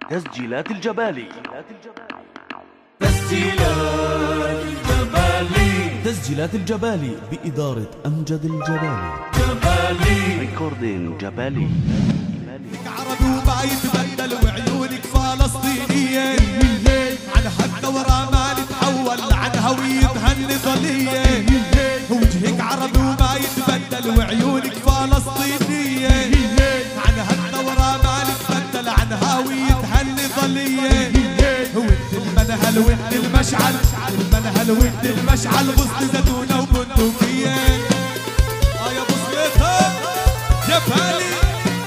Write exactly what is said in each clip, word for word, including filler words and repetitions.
تسجيلات الجبالي. تسجيلات الجبالي. تسجيلات الجبالي بإدارة أمجد الجبالي. جبالي ريكوردين جبالي. عربي وما يتبدل وعيونك فلسطينية، عن هالثورة ما نتحول، عن هويتها النضالية. وجهك عربي وما يتبدل وعيونك فلسطينية، عن هالثورة ما نتبدل، عن هويتها النضالية. وانت المنهل وانت المشعل، المنهل وانت المشعل، غصن زيتونة وبندقية. اه يا ابو سويطة جبالي.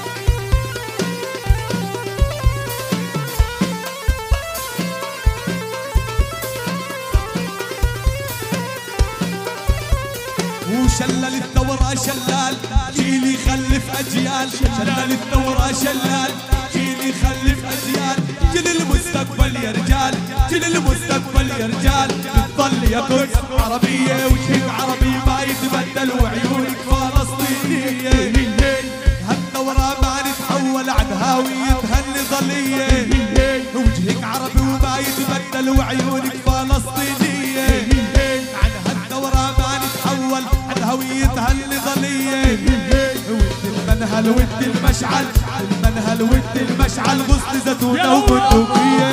وشلل الثورة شلال، جيل يخلف أجيال. شلل الثورة شلال، جيل يخلف أجيال. جيل المستقبل يا رجال، جيل المستقبل يا رجال. تظل يا قدس عربية، وجهك عربي ما يتبدل، وعيونك فلسطينية. هالثورة ما نتحول، عن هويتها النضالية. وجهك عربي وما يتبدل، وعيونك فلسطينية. عن هالثورة ما نتحول، عن هويتها النضالية. ود المنهل ود المشعل، المنهل ود المشعل، غصن زيتونة وبندقية.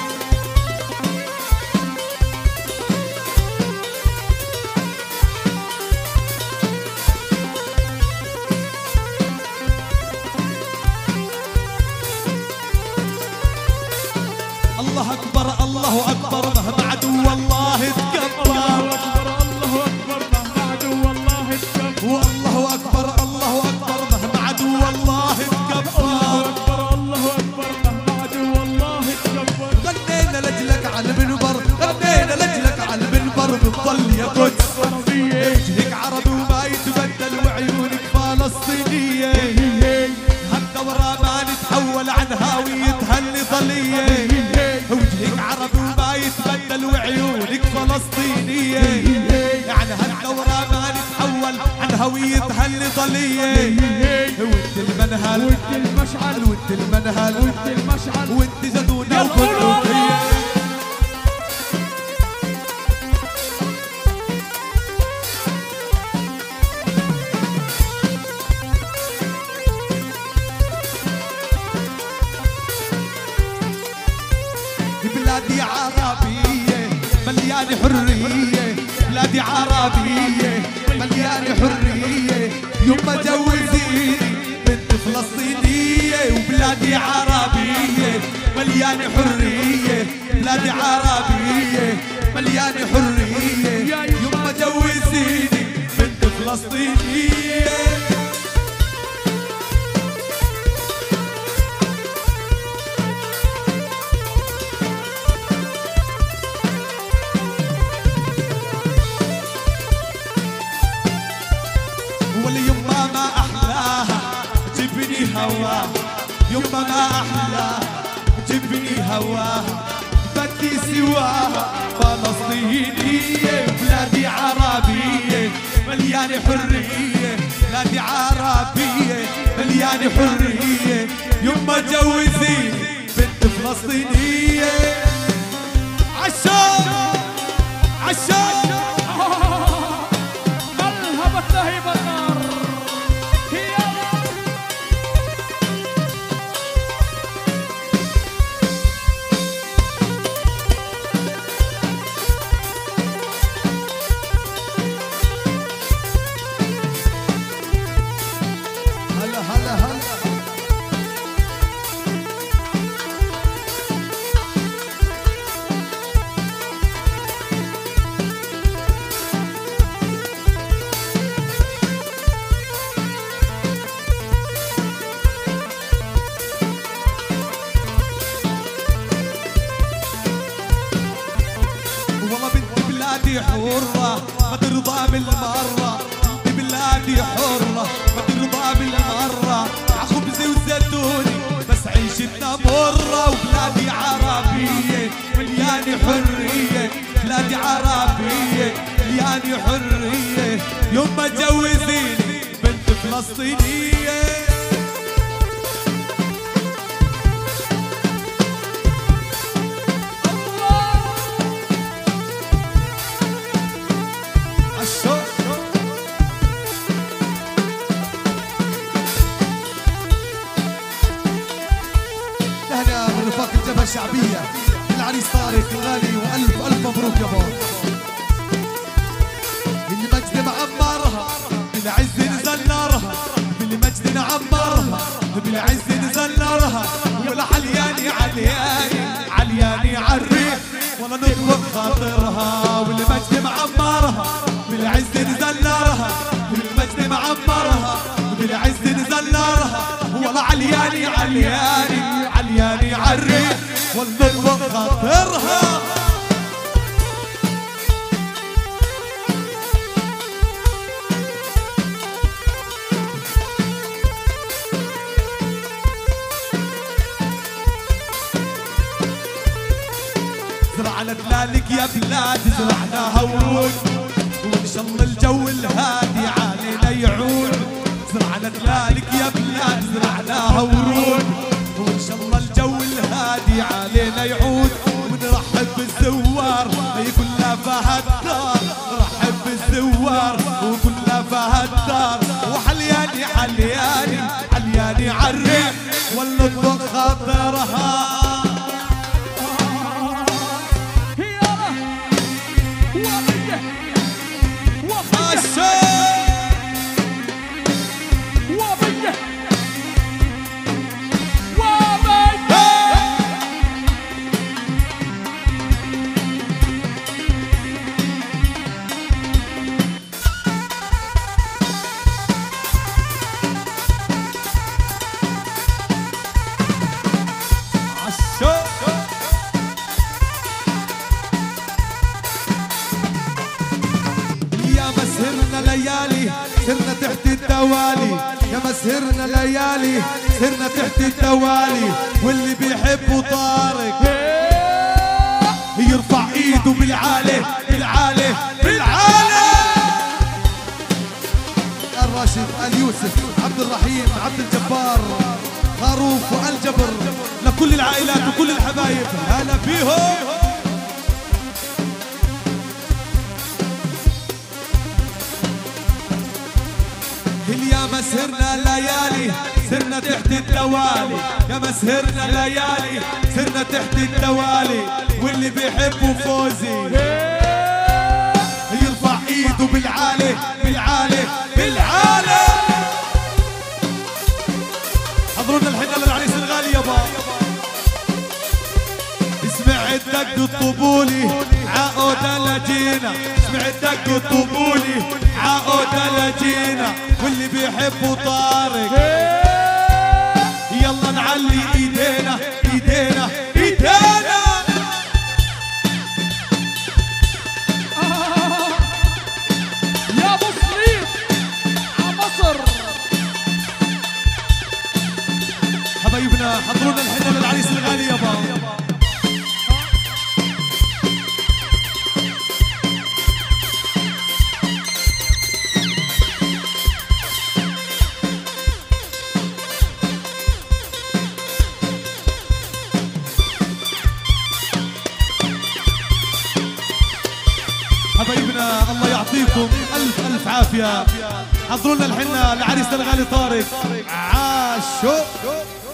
الله أكبر الله أكبر، مهما عدو الله تكبر. والله أكبر الله أكبر، مهما عدو الله تكبر. الله أكبر مهما عدو الله تكبر. غنينا لجلك على المنبر، غنينا لجلك على المنبر. بتضل يا قدس وجهك عربي وما يتبدل، وعيونك فلسطينية. هالثورة ما نتحول، عن هويتها النضالية. وجهك عربي وما يتبدل، وعيونك فلسطينية. يعني هالثورة ما نتحول، عن هويتها النضالية. ود المنهل ود المشعل، ود المنهل ود المشعل، ود زيتونة وبندقية. بلادي عربية مليانة حرية، بلادي عربية مليانة حرية. يما جوزيني بنت فلسطينية، وبلادي عربية مليانة حرية. بلادي عربية مليانة حرية. يما جوزيني بنت فلسطينية. واليما ما أحلاها جبني هواها، يما ما أحلاها جبني هواها. بدي سواها فلسطينية، بلادي عربية مليانة حرية. بلادي عربية مليانة حرية. يما جوزيني بنت فلسطينية. عشان عشان ملهبة لهيب النار. هي هلا هلا هلا. والله بنت بلادي حرة ما ترضى بالمرة. بنت بلادي حرة ما ترضى بالمرة. عخبزي وزيتوني بس عيشتنا مرة. وبلادي عربية مليانة حرية. بلادي عربية مليانة حرية. يما جوزيني بنت فلسطينية. اتفاق الجبهة الشعبية العريس طارق الغالي والف الف مبروك يا بابا. بالمجد معمرها بالعز نزل نارها، بالمجد نعمرها بالعز نزل نارها، ولا علياني علياني علياني عالريح والله نطلق خاطرها. والمجد معمرها بالعز نزل نارها، بالمجد معمرها بالعز نزل نارها، والله علياني علياني علياني عالريح والله نطلق خاطرها. زرعنا تلالك يا بلاد زرعناها ورود، وان شاء الله الجو الهادي علينا يعود. زرعنا تلالك يا بلاد زرعناها ورود، وان شاء الله الجو الهادي علينا يعود. ونرحب بالزوار كلها فهالدار، نرحب بالزوار وكلها فهالدار، وحلياني حلياني حلياني عالريح والله خاطرها. ليالي سرنا تحت الدوالي، يا مسهرنا ليالي سرنا تحت الدوالي. واللي بيحبه طارق يرفع ايده بالعالي بالعالي بالعالي. الراشد اليوسف عبد الرحيم عبد الجبار خروف والجبر، لكل العائلات وكل الحبايب هلا فيهم. يا مسهرنا ليالي سرنا تحت الدوالي، يا مسهرنا ليالي سرنا تحت الدوالي. واللي بيحبه فوزي يرفع ايده بالعالي بالعالي بالعالي. حضرونا الحنة للعريس الغالي يابا. اسمع الدق الطبولي عقودة لجينا، اسمع الدق الطبولي عقودة لجينا. واللي بيحبه طارق يلا نعلي ايدينا ايدينا ايدينا. يا ابو صليب ع مصر. حبايبنا حضرونا الحنة للعريس الغالي يابا. حبايبنا الله يعطيكم ألف ألف عافية. حضروا لنا الحنة لعريسنا الغالي طارق. عاشو